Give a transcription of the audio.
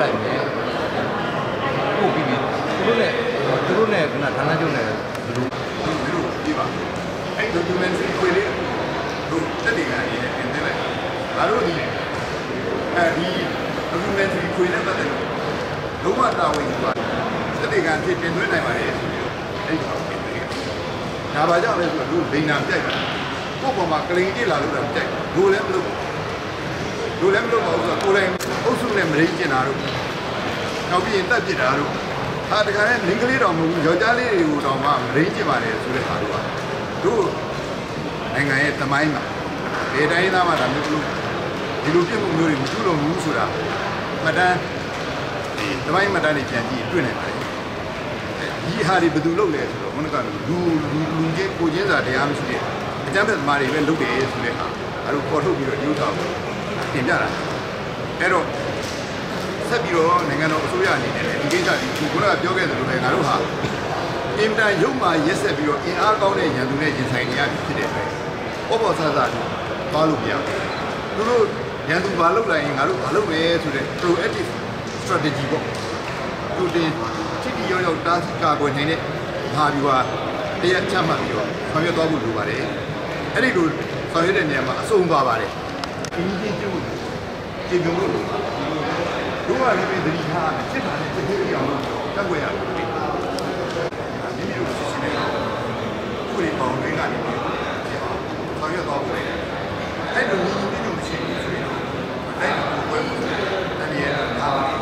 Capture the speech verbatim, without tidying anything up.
လိုက်မယ်ပို့ပြီးပြီသူတို့နဲ့သူတို့နဲ့ကဌာနချုပ်နဲ့ဘယ်လိုဘယ်လိုပြပါအဲ့ documentary ခွေလေးတို့တက်တယ်ကနေတင်တယ်လိုက်ငါတို့ဒီအဲဒီ documentary ခွေနဲ့ပတ်သက်လို့လုံးဝတာဝန်ယူပါတက်တယ်ကန်ဖြစ်တင်သွင်းနိုင်ပါလေဆိုပြီးတော့အဲ့ဒါကိုတင်သွင်းတယ်ဒါပါကြောင့်လဲဆိုတော့တို့ဒိန်နာပြိုက်ပါကိုယ့်ပေါ်မှာကလိန်ကြည့်လာလို့တော့ပြိုက်တို့လည်းမလုပ်တို့လည်းမလုပ်ပါဘူးဆိုတော့ကိုယ်တိုင်အုပ်စုနဲ့မရင်းကျင်တာတို့နောက်ပြီးရင်တက်ပြစ်တာတို့ဟာတခါနဲ့မင်းကလေးတော်မဟုတ်ဘူးယောက်ျားလေးတွေကိုတော့မှမရင်းကျင်ပါလေဆိုတဲ့ဟာတို့ကတို့နိုင်ငံရဲ့သမိုင်းမှာဒီတိုင်းသားမှဒါမျိုးလို့ဒီလိုပြစ်မှုမျိုးတွေမကျူးလွန်ဘူးဆိုတာမှတ်တမ်းဒီသမိုင်းမှတ်တမ်းတွေပြန်ကြည့်တွေ့နိုင်ပါတယ်ဒီဟာတွေဘယ်သူလုပ်လဲဆိုတော့ခုနကလူလူလူချင်းကိုချင်းစာတရားမရှိတဲ့အကြမ်းဖက်သမားတွေပဲလုပ်တယ်ဆိုတဲ့ဟာအဲလိုပေါ်ထုတ်ပြီးတော့ဒီဥစ္စာကိုတင်ပြတာအဲ့တော့ဆက်ပြီးတော့နိုင်ငံတော်အစိုးရအနေနဲ့ဒီကိစ္စဒီခုနကပြောခဲ့သလိုပဲငါတို့ဟာအင်တန်ရုပ်မာရက်ဆက်ပြီးတော့အင်အားကောင်းတဲ့ရန်သူနဲ့ရင်ဆိုင်နေရဖြစ်တဲ့အတွက်ပေါ်ပေါ်ဆဆာသွားလို့မရဘူးသူတို့ရန်သူဘာလုပ်လိုက်ရင်ငါတို့ဘာလုပ်မယ်ဆိုတဲ့ proactive strategy ပေါ့သူတင်ချစ်တီရောက်ရောက်တားကာကွယ်နိုင်တဲ့ဘာပြီးပါတရက်ချမှတ်ပြီးတော့ဆောင်ရွက်သွားဖို့လိုပါတယ်အဲ့ဒီလိုဆောင်ရွက်တဲ့နေရာမှာအဆုံးသွားပါတယ်အင်းကြီးကျုပ်ကျေပြုံးလို့လိုပါတို့ကလည်းပဲသတိထားစစ်တာနဲ့စစ်သေးအောင်လို့တက်ွယ်ရတယ်မိမိတို့စစ်စစ်နဲ့ဥပဒေပေါင်းတွေကနေဆောင်ရွက်သွားဖို့အဲ့လိုညီညီညွတ်ညွတ်မရှိဘူးဆိုရင်အဲ့ဒီကိုယ်ကိုတကယ်ထားပါ